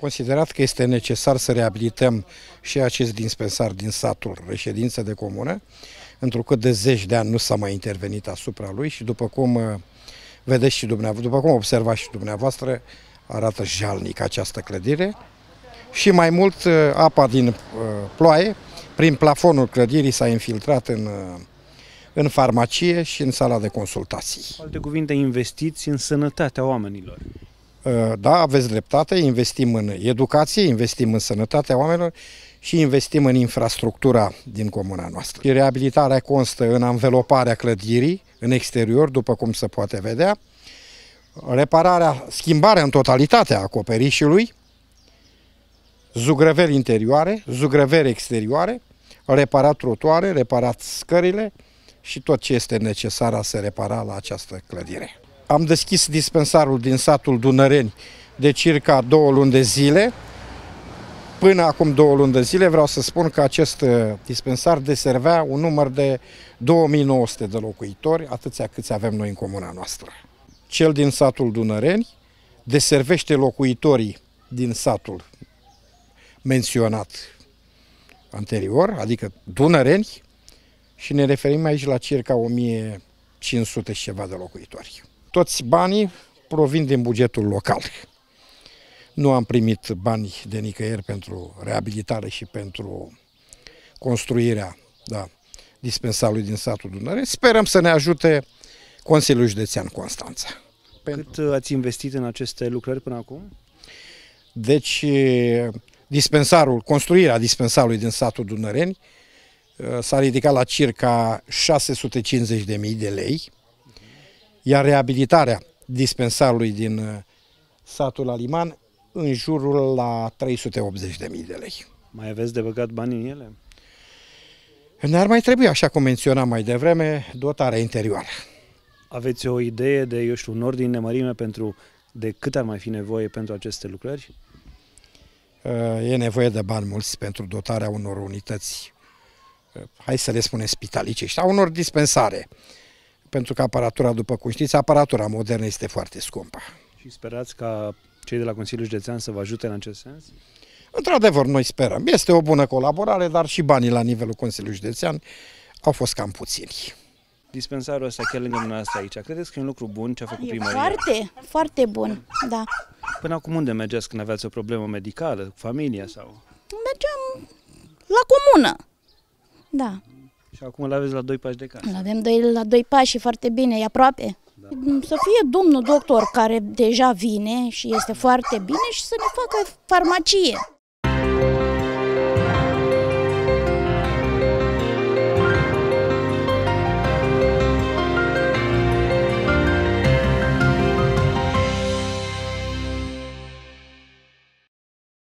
considerat că este necesar să reabilităm și acest dispensar din satul Reședință de Comună, întrucât de zeci de ani nu s-a mai intervenit asupra lui și după cum vedeți și dumneavoastră, după cum observați și dumneavoastră, arată jalnic această clădire și mai mult apa din ploaie, prin plafonul clădirii s-a infiltrat în farmacie și în sala de consultații. Cu alte cuvinte, investiți în sănătatea oamenilor. Da, aveți dreptate, investim în educație, investim în sănătatea oamenilor și investim în infrastructura din comuna noastră. Reabilitarea constă în anveloparea clădirii în exterior, după cum se poate vedea, schimbarea în totalitate a acoperișului, zugrăveri interioare, zugrăveri exterioare, reparat trotuare, reparat scările și tot ce este necesar a se repara la această clădire. Am deschis dispensarul din satul Dunăreni de circa 2 luni de zile. Până acum 2 luni de zile vreau să spun că acest dispensar deservea un număr de 2900 de locuitori, atâția câți avem noi în comuna noastră. Cel din satul Dunăreni deservește locuitorii din satul menționat anterior, adică Dunăreni, și ne referim aici la circa 1500 și ceva de locuitori. Toți banii provin din bugetul local. Nu am primit bani de nicăieri pentru reabilitare și pentru construirea dispensarului din satul Dunăre. Sperăm să ne ajute Consiliul Județean Constanța. Cât ați investit în aceste lucrări până acum? Deci, construirea dispensarului din satul Dunăreni s-a ridicat la circa 650.000 de lei, iar reabilitarea dispensarului din satul Aliman în jurul la 380.000 de lei. Mai aveți de băgat bani în ele? Ne-ar mai trebui, așa cum menționam mai devreme, dotarea interioară. Aveți o idee de, eu știu, un ordin de mărime de cât ar mai fi nevoie pentru aceste lucrări? E nevoie de bani mulți pentru dotarea unor unități, hai să le spunem spitalicești, a unor dispensare. Pentru că aparatura, după cum știți, aparatura modernă este foarte scumpă. Și sperați ca cei de la Consiliul Județean să vă ajute în acest sens? Într-adevăr, noi sperăm. Este o bună colaborare, dar și banii la nivelul Consiliului Județean au fost cam puțini. Dispensarul ăsta chiar lângă dumneavoastră aici, credeți că e un lucru bun ce a făcut primăria? Foarte, foarte bun, da. Până acum unde mergeați când aveați o problemă medicală, cu familia sau? Mergeam la comună, da. Și acum îl aveți la 2 pași de casă. Îl avem la 2 pași și foarte bine, e aproape. Da. Să fie domnul doctor care deja vine și este foarte bine și să ne facă farmacie.